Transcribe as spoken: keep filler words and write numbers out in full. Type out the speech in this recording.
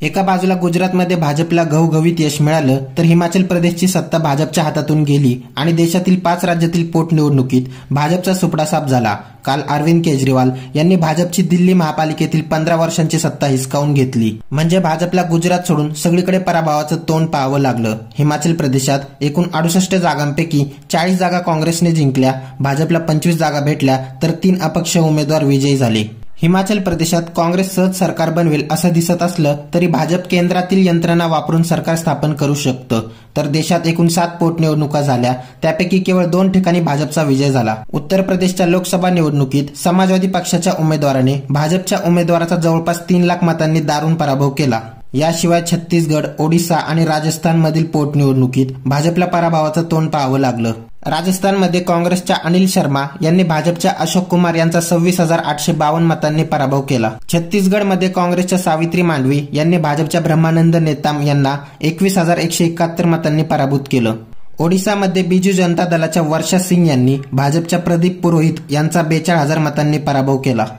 एका बाजूला गुजरातमध्ये भाजपला घवघवीत यश मिळालं, तर हिमाचल प्रदेशची सत्ता भाजपच्या हातातून गेली आणि देशातील पाच राज्यातील पोटनिवडणुकीत भाजपचा सुपडा साफ झाला. काल अरविंद केजरीवाल यांनी भाजपची दिल्ली महापालिकेतील पंधरा वर्षांची सत्ता हिसकावून घेतली. म्हणजे भाजपला गुजरात सोडून सगळीकडे पराभवाचं तोंड पाहावं लागलं. हिमाचल प्रदेशात एकूण अडुसष्ट जागांपैकी चाळीस जागा काँग्रेसने जिंकल्या, भाजपला पंचवीस जागा भेटल्या, तर तीन अपक्ष उमेदवार विजयी झाले. हिमाचल प्रदेशात काँग्रेस सहज सरकार बनवेल असं दिसत असलं तरी भाजप केंद्रातील यंत्रणा वापरून सरकार स्थापन करू शकतं. तर देशात एकूण सात पोटनिवडणुका झाल्या, त्यापैकी केवळ दोन ठिकाणी भाजपचा विजय झाला. उत्तर प्रदेशच्या लोकसभा निवडणुकीत समाजवादी पक्षाच्या उमेदवाराने भाजपच्या उमेदवाराचा जवळपास तीन लाख मतांनी दारुण पराभव केला. याशिवाय छत्तीसगड, ओडिशा आणि राजस्थानमधील पोटनिवडणुकीत भाजपला पराभवाचं तोंड पाहावं लागलं. राजस्थानमध्ये काँग्रेसच्या अनिल शर्मा यांनी भाजपच्या अशोक कुमार यांचा सव्वीस हजार आठशे बावन्न मतांनी पराभव केला. छत्तीसगडमध्ये काँग्रेसच्या सावित्री मांडवी यांनी भाजपच्या ब्रह्मानंद नेताम यांना एकवीस हजार एकशे एकाहत्तर मतांनी पराभूत केलं. ओडिशामध्ये बिजू जनता दलाच्या वर्षा सिंग यांनी भाजपच्या प्रदीप पुरोहित यांचा बेचाळीस हजार मतांनी पराभव केला.